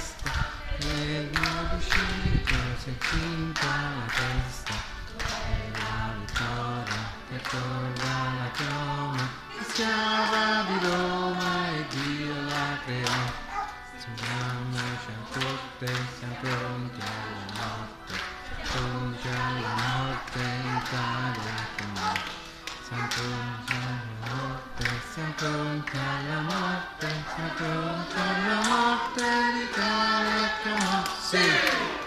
festa, e la uscita si è finta la testa, e la vittoria che torna la chioma, schiava di Roma e Dio la creò. Sentiamoci a tutte, siamo pronti alla notte, pronti alla notte, Italia che morte. Siamo pronti alla morte, siamo pronti alla morte, siamo pronti alla morte, l'Italia che morte. Sì!